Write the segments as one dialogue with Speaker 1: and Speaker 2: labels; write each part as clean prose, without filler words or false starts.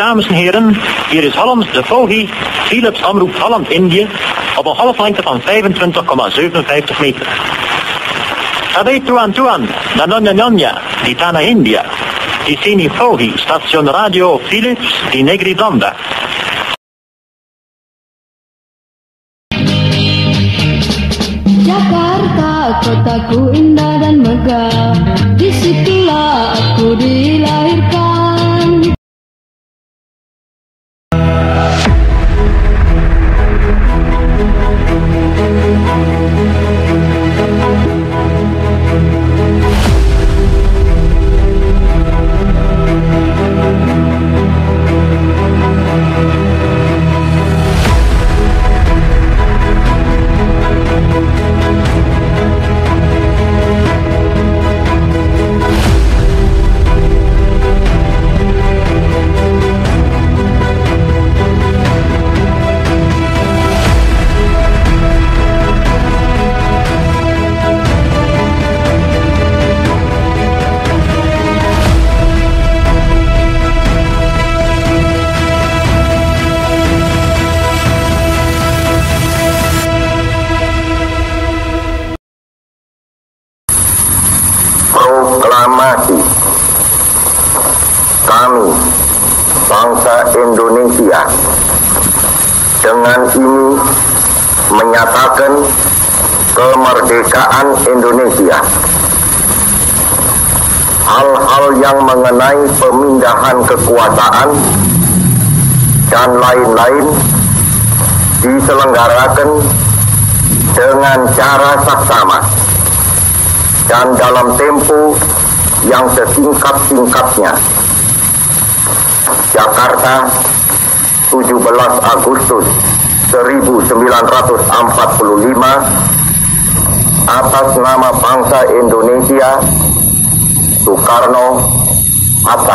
Speaker 1: dames en heren. Hier is Hollands de Fohi, Philips Omroep Holland-Indië, op een golflengte van 25,57 meter. Sabi tuan, na nonya, di Tanah India, di sini Fohi, stasiun radio Philips di Negeri Belanda.
Speaker 2: Jakarta, kotaku indah dan megah, disitulah aku dilahirkan.
Speaker 3: Proklamasi. Kami, bangsa Indonesia, dengan ini menyatakan kemerdekaan Indonesia. Hal-hal yang mengenai pemindahan kekuasaan dan lain-lain diselenggarakan dengan cara saksama dan dalam tempo yang sesingkat-singkatnya. Jakarta, 17 Agustus 1945, atas nama bangsa Indonesia, Soekarno-Hatta.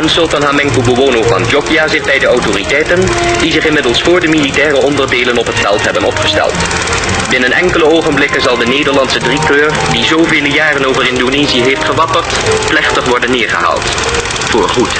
Speaker 4: Sultan Hamengkubuwono van Jogja zit bij de autoriteiten, die zich inmiddels voor de militaire onderdelen op het veld hebben opgesteld. Binnen enkele ogenblikken zal de Nederlandse driekleur, die zoveel jaren over Indonesië heeft gewapperd, plechtig worden neergehaald. Voorgoed.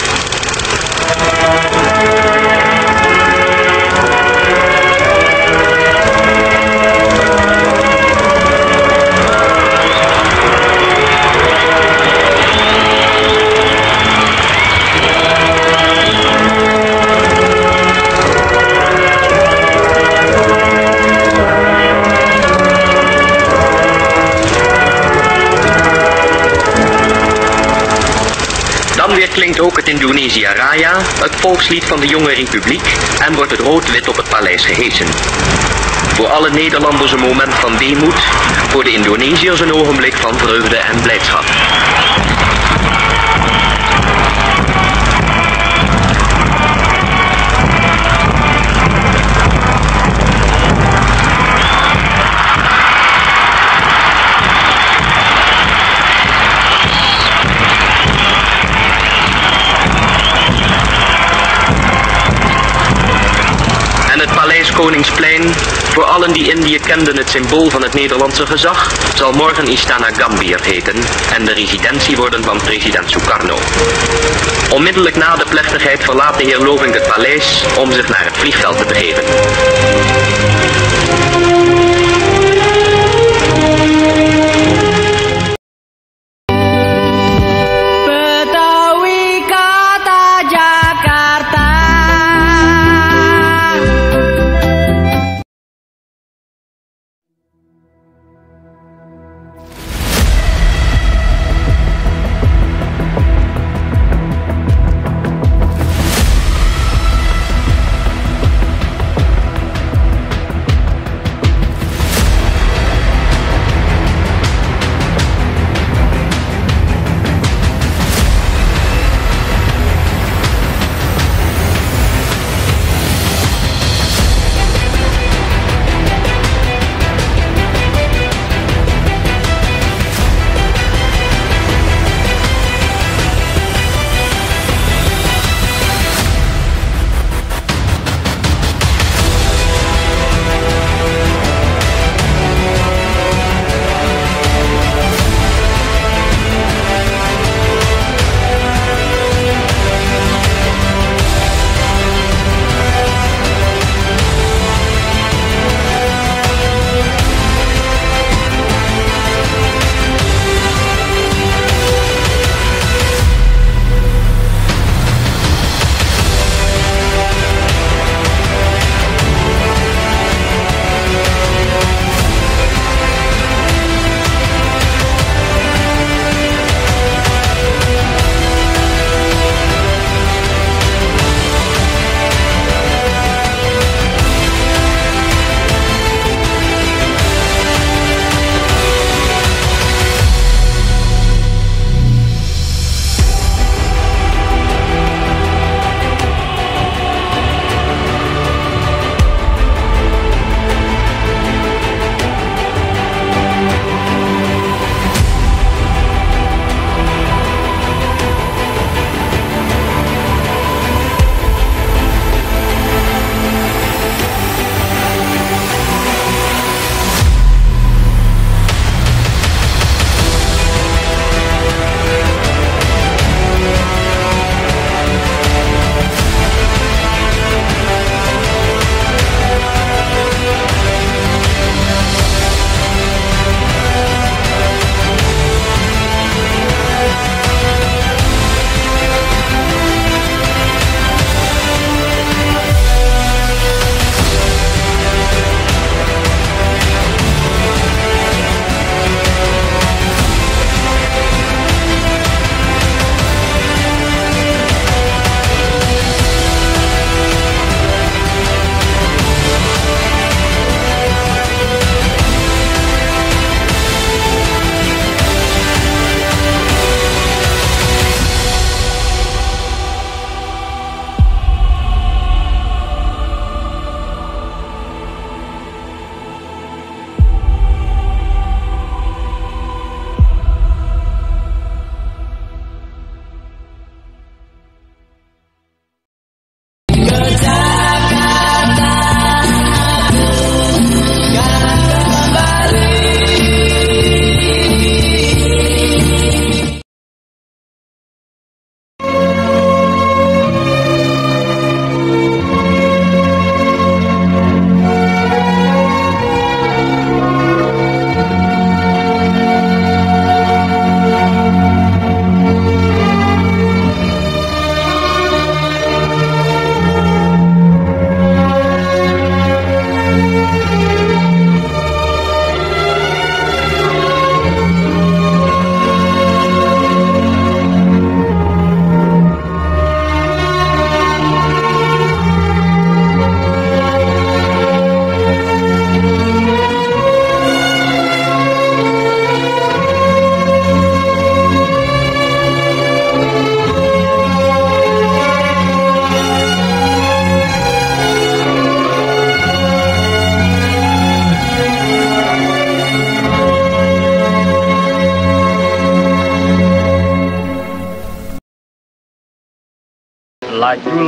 Speaker 4: Dan weer klinkt ook het Indonesia Raya, het volkslied van de jonge republiek, en wordt het rood-wit op het paleis gehesen. Voor alle Nederlanders een moment van weemoed, voor de Indonesiërs een ogenblik van vreugde en blijdschap. Koningsplein, voor allen die Indië kenden het symbool van het Nederlandse gezag, zal morgen Istana Gambir heten en de residentie worden van president Sukarno. Onmiddellijk na de plechtigheid verlaat de heer Lovink het paleis om zich naar het vliegveld te begeven.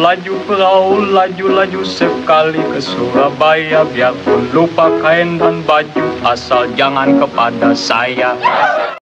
Speaker 5: Laju perahu, laju-laju sekali ke Surabaya. Biarpun lupa kain dan baju, asal jangan kepada saya.